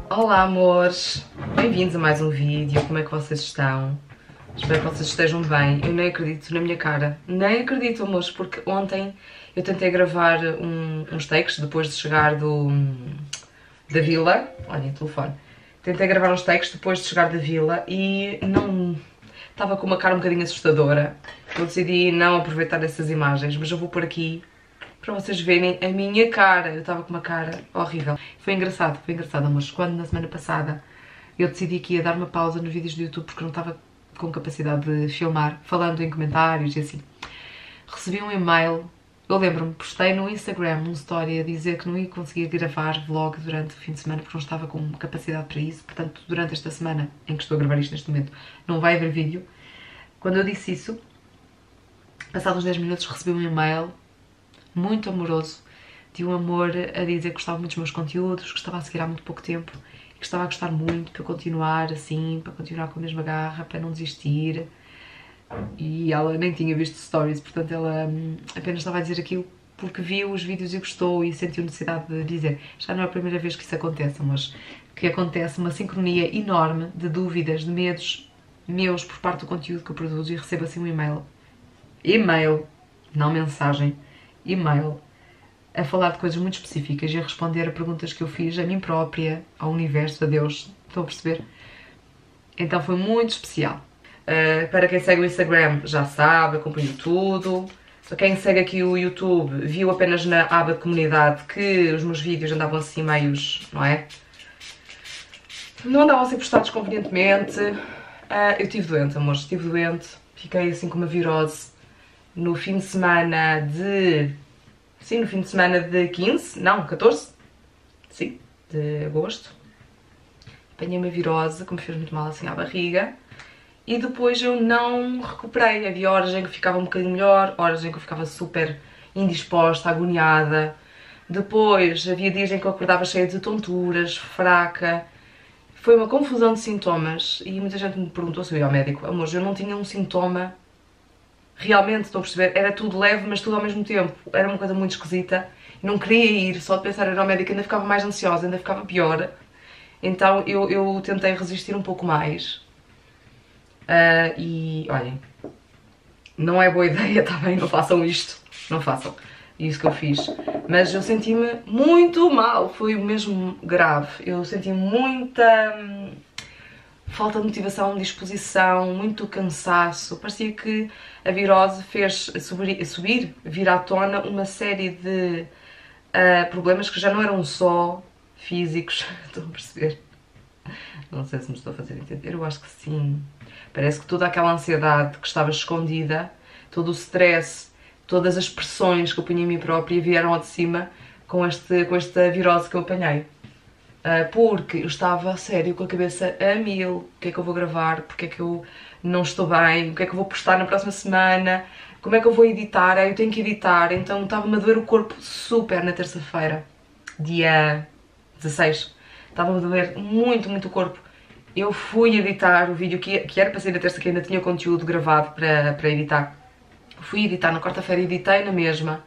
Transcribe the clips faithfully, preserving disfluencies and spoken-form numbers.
Olá amores, bem-vindos a mais um vídeo, como é que vocês estão? Espero que vocês estejam bem. Eu nem acredito na minha cara, nem acredito amores, porque ontem eu tentei gravar um, uns takes depois de chegar do, da vila. Olhem o telefone. Tentei gravar uns takes depois de chegar da vila e não... estava com uma cara um bocadinho assustadora. Eu decidi não aproveitar essas imagens, mas eu vou por aqui para vocês verem a minha cara. Eu estava com uma cara horrível. Foi engraçado, foi engraçado, amores. Quando na semana passada eu decidi que ia dar uma pausa nos vídeos do YouTube porque não estava com capacidade de filmar, falando em comentários e assim, recebi um e-mail. Eu lembro-me, postei no Instagram um story a dizer que não ia conseguir gravar vlog durante o fim de semana porque não estava com capacidade para isso. Portanto, durante esta semana em que estou a gravar isto neste momento, não vai haver vídeo. Quando eu disse isso, passados uns dez minutos recebi um e-mail muito amoroso, de um amor a dizer que gostava muito dos meus conteúdos, que estava a seguir há muito pouco tempo, que estava a gostar muito para eu continuar assim, para continuar com a mesma garra, para não desistir. E ela nem tinha visto stories, portanto ela hum, apenas estava a dizer aquilo porque viu os vídeos e gostou e sentiu necessidade de dizer. Já não é a primeira vez que isso acontece, mas que acontece uma sincronia enorme de dúvidas, de medos meus por parte do conteúdo que eu produzo e recebo assim um e-mail. E-mail, não mensagem. E-mail a falar de coisas muito específicas e a responder a perguntas que eu fiz a mim própria, ao universo, a Deus. Estão a perceber? Então foi muito especial. Uh, para quem segue o Instagram já sabe, acompanho tudo. Para quem segue aqui o YouTube, viu apenas na aba de comunidade que os meus vídeos andavam assim meios, não é? Não andavam a ser postados convenientemente. Uh, eu estive doente, amores, estive doente. Fiquei assim com uma virose. No fim de semana de... Sim, no fim de semana de quinze, não, catorze. Sim, de agosto. Apanhei uma virose que me fez muito mal assim à barriga. E depois eu não recuperei. Havia horas em que ficava um bocadinho melhor, horas em que eu ficava super indisposta, agoniada. Depois havia dias em que eu acordava cheia de tonturas, fraca. Foi uma confusão de sintomas e muita gente me perguntou se eu ia ao médico. Amor, eu não tinha um sintoma... Realmente, estão a perceber? Era tudo leve, mas tudo ao mesmo tempo. Era uma coisa muito esquisita. Não queria ir, só de pensar em ir ao médico ainda ficava mais ansiosa, ainda ficava pior. Então eu, eu tentei resistir um pouco mais. Uh, e, olhem, não é boa ideia, tá bem? Não façam isto. Não façam. Isso que eu fiz. Mas eu senti-me muito mal. Foi mesmo grave. Eu senti muita... Hum, falta de motivação, disposição, muito cansaço. Parecia que a virose fez subir, subir vir à tona uma série de uh, problemas que já não eram só físicos. Estão a perceber? Não sei se me estou a fazer entender. Eu acho que sim. Parece que toda aquela ansiedade que estava escondida, todo o stress, todas as pressões que eu punha em mim própria vieram ao de cima com, este, com esta virose que eu apanhei. Uh, porque eu estava, a sério, com a cabeça a mil. O que é que eu vou gravar? Porque é que eu não estou bem? O que é que eu vou postar na próxima semana? Como é que eu vou editar? Ah, eu tenho que editar. Então estava-me a doer o corpo super na terça-feira, dia dezasseis. Estava-me a doer muito, muito o corpo. Eu fui editar o vídeo que, que era para sair na terça, que ainda tinha conteúdo gravado para, para editar. Fui editar na quarta-feira, editei na mesma.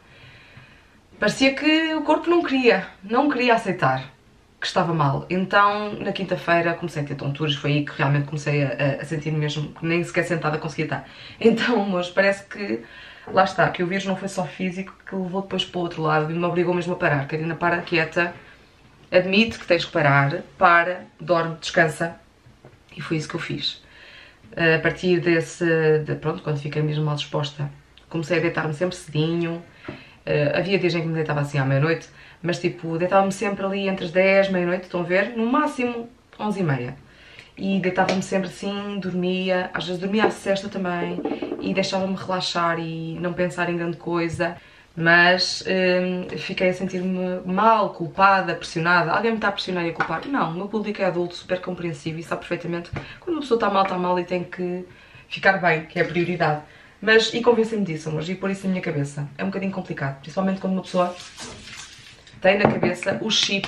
Parecia que o corpo não queria, não queria aceitar que estava mal. Então, na quinta-feira comecei a ter tonturas, foi aí que realmente comecei a, a sentir-me mesmo, que nem sequer sentada conseguia estar. Então, mas parece que, lá está, que o vírus não foi só físico, que levou depois para o outro lado e me obrigou mesmo a parar. Karina, para, quieta, admite que tens que parar, para, dorme, descansa. E foi isso que eu fiz. A partir desse, de, pronto, quando fiquei mesmo mal disposta, comecei a deitar-me sempre cedinho. Uh, havia dias em que me deitava assim à meia-noite, mas tipo, deitava-me sempre ali entre as dez, meia-noite, estão a ver? No máximo onze e meia. E deitava-me sempre assim, dormia, às vezes dormia à sesta também, e deixava-me relaxar e não pensar em grande coisa. Mas hum, fiquei a sentir-me mal, culpada, pressionada. Alguém me está a pressionar e a culpar? Não, o meu público é adulto, super compreensivo e sabe perfeitamente quando uma pessoa está mal, está mal e tem que ficar bem, que é a prioridade. Mas, e convencem-me disso, amores, e pôr isso na minha cabeça. É um bocadinho complicado, principalmente quando uma pessoa tem na cabeça o chip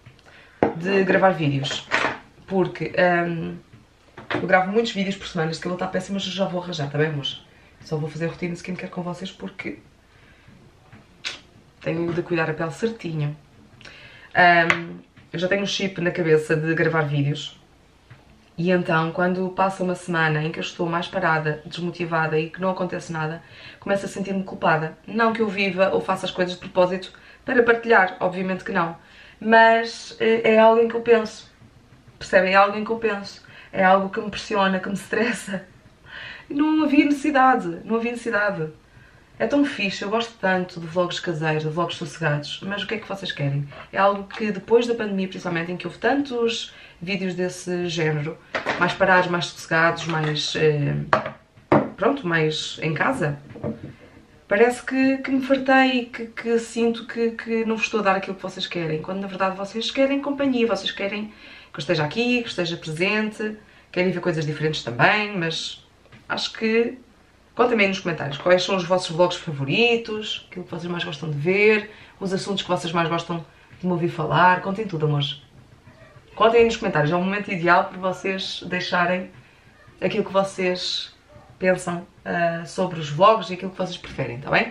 de gravar vídeos. Porque hum, eu gravo muitos vídeos por semana, este cabelo está péssimo, mas eu já vou arranjar, tá bem, amores? Só vou fazer rotina de skincare com vocês porque tenho de cuidar a pele certinho. Um, eu já tenho um chip na cabeça de gravar vídeos. E então, quando passa uma semana em que eu estou mais parada, desmotivada e que não acontece nada, começo a sentir-me culpada. Não que eu viva ou faça as coisas de propósito para partilhar, obviamente que não. Mas é algo em que eu penso. Percebem? É algo em que eu penso. É algo que me pressiona, que me estressa. Não havia necessidade, não havia necessidade. É tão fixe, eu gosto tanto de vlogs caseiros, de vlogs sossegados, mas o que é que vocês querem? É algo que depois da pandemia, principalmente, em que houve tantos vídeos desse género, mais parados, mais sossegados, mais, eh, pronto, mais em casa, parece que, que me fartei, que, que sinto que, que não vos estou a dar aquilo que vocês querem, quando na verdade vocês querem companhia, vocês querem que eu esteja aqui, que esteja presente, querem ver coisas diferentes também, mas acho que... Contem-me aí nos comentários quais são os vossos vlogs favoritos, aquilo que vocês mais gostam de ver, os assuntos que vocês mais gostam de me ouvir falar. Contem tudo, amores. Contem aí nos comentários. É um momento ideal para vocês deixarem aquilo que vocês pensam uh, sobre os vlogs e aquilo que vocês preferem, está bem?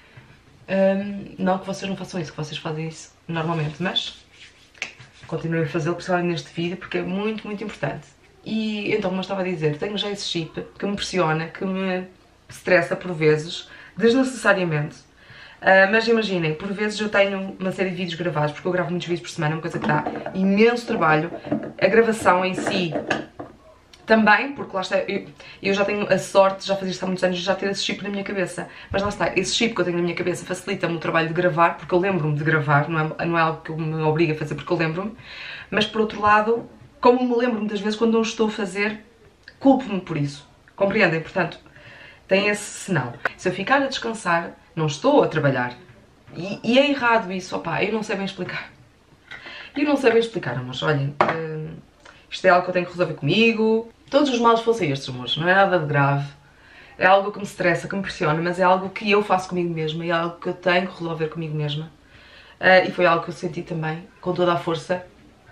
Um, não que vocês não façam isso, que vocês fazem isso normalmente, mas continuem a fazê-lo, principalmente neste vídeo, porque é muito, muito importante. E então, como eu estava a dizer, tenho já esse chip que me pressiona, que me estressa por vezes, desnecessariamente. Uh, mas imaginem, por vezes eu tenho uma série de vídeos gravados, porque eu gravo muitos vídeos por semana, uma coisa que dá imenso trabalho. A gravação em si também, porque lá está, eu, eu já tenho a sorte, já fazia isto há muitos anos, de já ter esse chip na minha cabeça. Mas lá está, esse chip que eu tenho na minha cabeça facilita-me o trabalho de gravar, porque eu lembro-me de gravar, não é, não é algo que eu me obrigo a fazer porque eu lembro-me. Mas por outro lado, como me lembro muitas vezes, quando não estou a fazer, culpo-me por isso. Compreendem? Portanto, tem esse senão. Se eu ficar a descansar, não estou a trabalhar. E, e é errado isso, opá, eu não sei bem explicar. Eu não sei bem explicar, amores. Olhem, uh, isto é algo que eu tenho que resolver comigo. Todos os males fossem estes, amores. Não é nada de grave. É algo que me estressa, que me pressiona, mas é algo que eu faço comigo mesma. E é algo que eu tenho que resolver comigo mesma. Uh, e foi algo que eu senti também, com toda a força,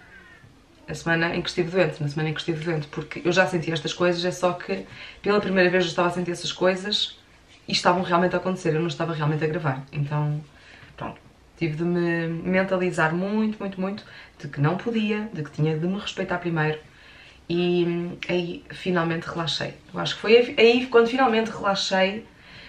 a semana em que estive doente, na semana em que estive doente, porque eu já senti estas coisas, é só que pela primeira vez eu estava a sentir essas coisas e estavam realmente a acontecer, eu não estava realmente a gravar. Então, pronto, tive de me mentalizar muito, muito, muito de que não podia, de que tinha de me respeitar primeiro e aí finalmente relaxei. Eu acho que foi aí quando finalmente relaxei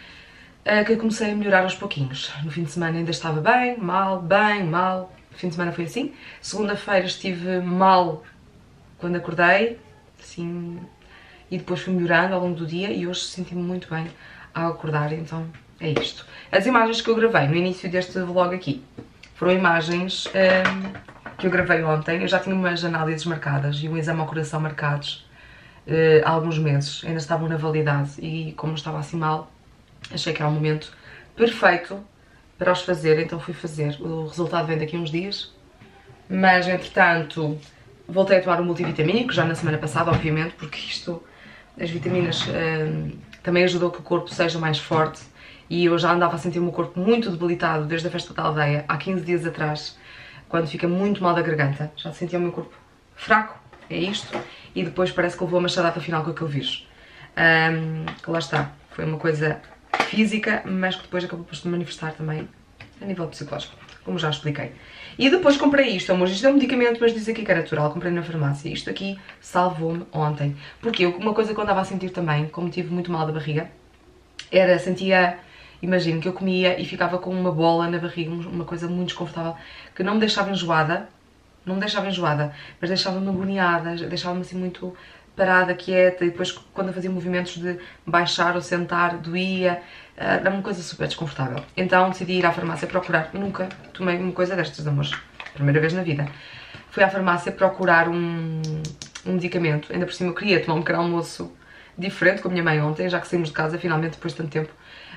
que comecei a melhorar aos pouquinhos. No fim de semana ainda estava bem, mal, bem, mal. O fim de semana foi assim. Segunda-feira estive mal quando acordei, assim, e depois fui melhorando ao longo do dia e hoje senti-me muito bem ao acordar, então é isto. As imagens que eu gravei no início deste vlog aqui foram imagens hum, que eu gravei ontem. Eu já tinha umas análises marcadas e um exame ao coração marcados uh, há alguns meses, ainda estavam na validade e como estava assim mal, achei que era o momento perfeito para os fazer, então fui fazer. O resultado vem daqui a uns dias, mas entretanto voltei a tomar um multivitamínico, já na semana passada, obviamente, porque isto, as vitaminas hum, também ajudou que o corpo seja mais forte e eu já andava a sentir o meu corpo muito debilitado desde a festa da aldeia, há quinze dias atrás, quando fica muito mal da garganta, já sentia o meu corpo fraco, é isto, e depois parece que levou a machadada final com aquele vírus. Hum, lá está, foi uma coisa física, mas que depois acabou por se manifestar também a nível psicológico, como já expliquei. E depois comprei isto, amor, isto é um medicamento, mas diz aqui que é natural, comprei na farmácia. Isto aqui salvou-me ontem. Porque eu, uma coisa que eu andava a sentir também, como tive muito mal da barriga, era, sentia, imagino, que eu comia e ficava com uma bola na barriga, uma coisa muito desconfortável, que não me deixava enjoada, não me deixava enjoada, mas deixava-me agoniada, deixava-me assim muito parada, quieta, e depois quando eu fazia movimentos de baixar ou sentar, doía, era uma coisa super desconfortável. Então decidi ir à farmácia procurar, nunca tomei uma coisa destas, amores, primeira vez na vida. Fui à farmácia procurar um, um medicamento, ainda por cima eu queria tomar um pequeno almoço diferente com a minha mãe ontem, já que saímos de casa finalmente depois de tanto tempo.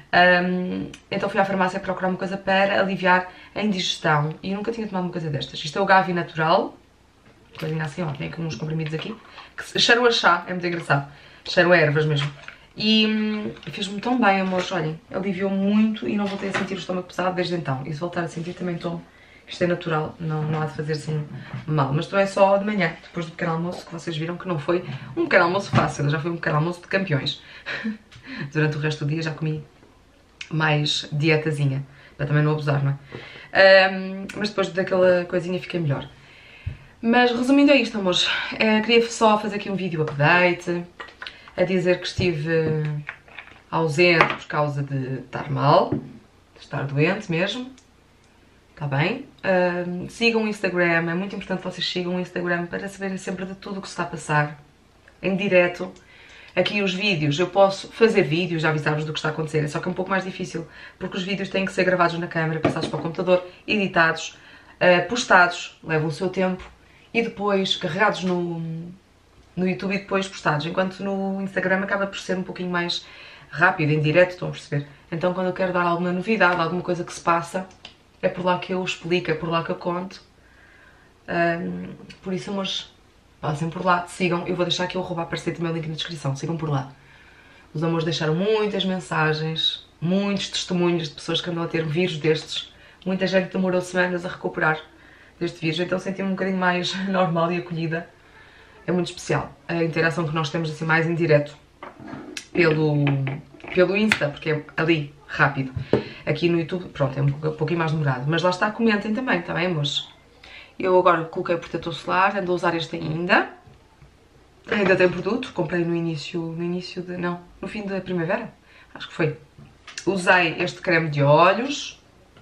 Um, então fui à farmácia procurar uma coisa para aliviar a indigestão e eu nunca tinha tomado uma coisa destas. Isto é o Gavi Natural, coisinha assim, ó, tem aqui uns comprimidos aqui, que cheiram a chá, é muito engraçado, cheiram a ervas mesmo. E hum, fez-me tão bem, amores, olhem, aliviou muito e não voltei a sentir o estômago pesado desde então. E se voltar a sentir também tomo, isto é natural, não, não há de fazer assim mal. Mas também é só de manhã, depois do pequeno almoço, que vocês viram que não foi um pequeno almoço fácil, já foi um pequeno almoço de campeões. Durante o resto do dia já comi mais dietazinha, para também não abusar, não é? Um, mas depois daquela coisinha fiquei melhor. Mas resumindo é isto, amores. É, queria só fazer aqui um vídeo update, a dizer que estive ausente por causa de estar mal, de estar doente mesmo. Está bem? Uh, sigam o Instagram, é muito importante que vocês sigam o Instagram para saberem sempre de tudo o que se está a passar. Em direto. Aqui os vídeos, eu posso fazer vídeos, já avisar-vos do que está a acontecer, só que é um pouco mais difícil, porque os vídeos têm que ser gravados na câmera, passados para o computador, editados, uh, postados, levam o seu tempo, e depois carregados no, no YouTube e depois postados, enquanto no Instagram acaba por ser um pouquinho mais rápido, em direto, estão a perceber? Então quando eu quero dar alguma novidade, alguma coisa que se passa, é por lá que eu explico, é por lá que eu conto. Um, por isso, amores, passem por lá, sigam. Eu vou deixar aqui o arroba aparecer também o link na descrição, sigam por lá. Os amores deixaram muitas mensagens, muitos testemunhos de pessoas que andam a ter vírus destes. Muita gente demorou semanas a recuperar deste vírus, então senti-me um bocadinho mais normal e acolhida. É muito especial a interação que nós temos assim mais em direto pelo, pelo Insta, porque é ali, rápido. Aqui no YouTube, pronto, é um pouquinho mais demorado. Mas lá está, comentem também, está bem, amores? Eu agora coloquei o protetor solar, ando a usar este ainda. Ainda tem produto, comprei no início, no início de, não, no fim da primavera, acho que foi. Usei este creme de olhos,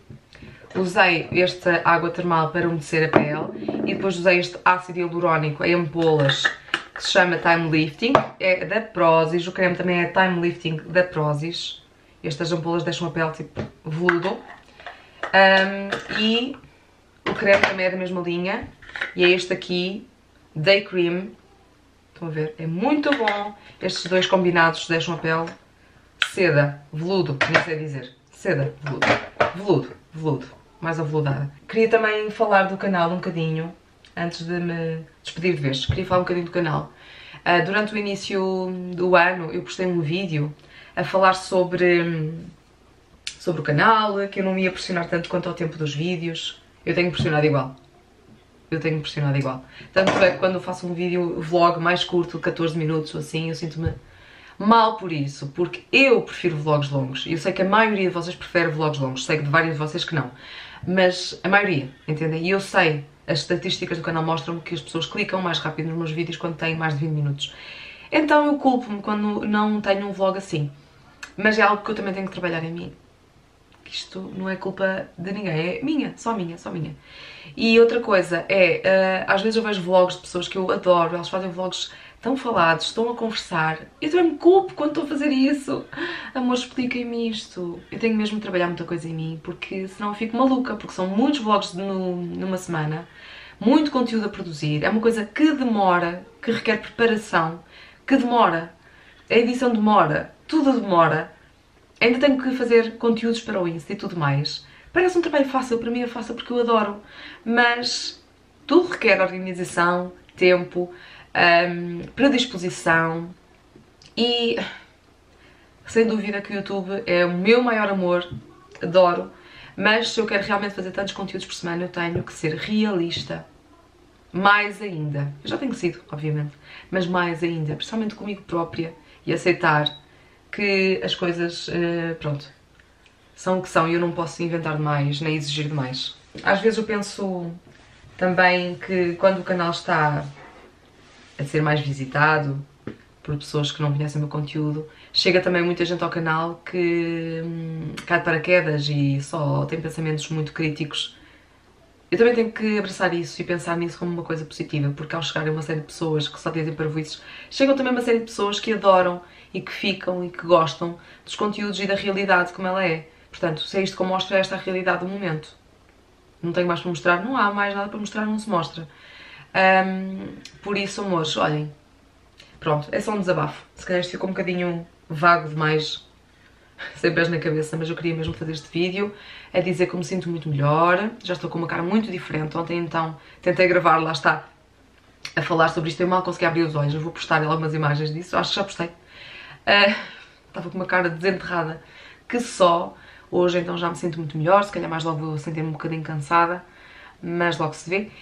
usei esta água termal para umedecer a pele e depois usei este ácido hialurónico em ampolas que se chama Time Lifting, é da Prozis, o creme também é Time Lifting da Prozis. Estas ampolas deixam a pele tipo veludo. Um, e o creme também é da mesma linha. E é este aqui, Day Cream. Estão a ver? É muito bom. Estes dois combinados deixam a pele seda, veludo, nem sei dizer. Seda, veludo. Veludo, veludo. Mais aveludada. Queria também falar do canal um bocadinho, antes de me despedir de vez. Queria falar um bocadinho do canal. Uh, durante o início do ano eu postei um vídeo a falar sobre, sobre o canal, que eu não me ia pressionar tanto quanto ao tempo dos vídeos. Eu tenho pressionado igual. Eu tenho pressionado igual. Tanto é que quando eu faço um vídeo vlog mais curto, catorze minutos ou assim, eu sinto-me mal por isso, porque eu prefiro vlogs longos. E eu sei que a maioria de vocês prefere vlogs longos, sei que de vários de vocês que não. Mas a maioria, entendem? E eu sei, as estatísticas do canal mostram-me que as pessoas clicam mais rápido nos meus vídeos quando têm mais de vinte minutos. Então eu culpo-me quando não tenho um vlog assim. Mas é algo que eu também tenho que trabalhar em mim. Isto não é culpa de ninguém, é minha, só minha, só minha. E outra coisa é, uh, às vezes eu vejo vlogs de pessoas que eu adoro, elas fazem vlogs tão falados, estão a conversar. Eu também me culpo quando estou a fazer isso. Amor, expliquem-me isto. Eu tenho mesmo de trabalhar muita coisa em mim, porque senão eu fico maluca, porque são muitos vlogs no, numa semana, muito conteúdo a produzir, é uma coisa que demora, que requer preparação, que demora. A edição demora, tudo demora. Ainda tenho que fazer conteúdos para o Insta e tudo mais. Parece um trabalho fácil, para mim é fácil porque eu adoro. Mas tudo requer organização, tempo, um, predisposição. E sem dúvida que o YouTube é o meu maior amor, adoro. Mas se eu quero realmente fazer tantos conteúdos por semana, eu tenho que ser realista. Mais ainda. Eu já tenho sido, obviamente. Mas mais ainda, principalmente comigo própria. E aceitar que as coisas, uh, pronto, são o que são e eu não posso inventar demais, nem exigir demais. Às vezes eu penso também que quando o canal está a ser mais visitado por pessoas que não conhecem o meu conteúdo, chega também muita gente ao canal que hum, cai de paraquedas e só tem pensamentos muito críticos. Eu também tenho que abraçar isso e pensar nisso como uma coisa positiva, porque ao chegarem uma série de pessoas que só dizem parvoíces, chegam também uma série de pessoas que adoram e que ficam e que gostam dos conteúdos e da realidade como ela é. Portanto, se é isto que eu mostro, é esta a realidade do momento. Não tenho mais para mostrar, não há mais nada para mostrar, não se mostra. Um, por isso, amores, olhem, pronto, é só um desabafo. Se calhar isto ficou um bocadinho vago demais, sem pés na cabeça, mas eu queria mesmo fazer este vídeo a dizer que eu me sinto muito melhor, já estou com uma cara muito diferente. Ontem então tentei gravar, lá está, a falar sobre isto, eu mal consegui abrir os olhos, eu vou postar algumas imagens disso, acho que já postei. Uh, estava com uma cara desenterrada que só, hoje então já me sinto muito melhor, se calhar mais logo vou sentir-me um bocadinho cansada, mas logo se vê.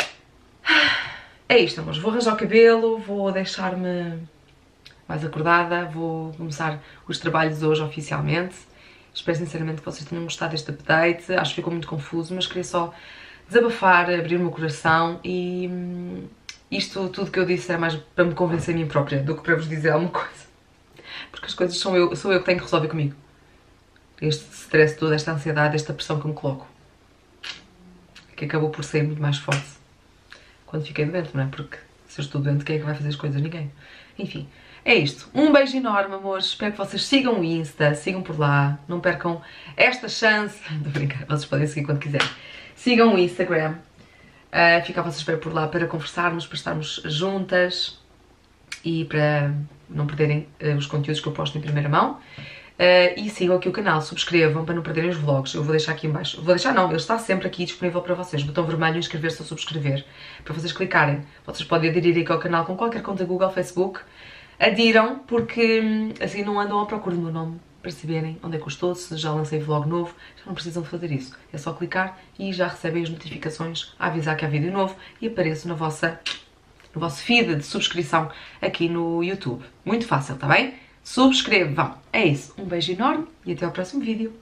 É isto, amores, vou arranjar o cabelo, vou deixar-me mais acordada, vou começar os trabalhos hoje oficialmente. Espero sinceramente que vocês tenham gostado deste update, acho que ficou muito confuso, mas queria só desabafar, abrir o meu coração e hum, isto tudo que eu disse era mais para me convencer a mim própria do que para vos dizer alguma coisa. Porque as coisas são eu, sou eu que tenho que resolver comigo. Este stress todo, esta ansiedade, esta pressão que me coloco. Que acabou por ser muito mais forte quando fiquei doente, não é? Porque se eu estou doente, quem é que vai fazer as coisas? Ninguém. Enfim, é isto. Um beijo enorme, amores. Espero que vocês sigam o Insta, sigam por lá. Não percam esta chance. De brincar, vocês podem seguir quando quiserem. Sigam o Instagram. Uh, fica a vossa espera por lá para conversarmos, para estarmos juntas e para não perderem uh, os conteúdos que eu posto em primeira mão. Uh, e sigam aqui o canal, subscrevam para não perderem os vlogs. Eu vou deixar aqui em baixo. Vou deixar não, ele está sempre aqui disponível para vocês. Botão vermelho, inscrever-se ou subscrever. Para vocês clicarem. Vocês podem aderir aqui ao canal com qualquer conta Google, Facebook. Adiram, porque assim não andam à procura do meu nome. Para saberem onde é que eu estou, se já lancei vlog novo. Já não precisam de fazer isso. É só clicar e já recebem as notificações a avisar que há vídeo novo. E apareço na vossa, no vosso feed de subscrição aqui no YouTube. Muito fácil, está bem? Subscrevam. É isso. Um beijo enorme e até ao próximo vídeo.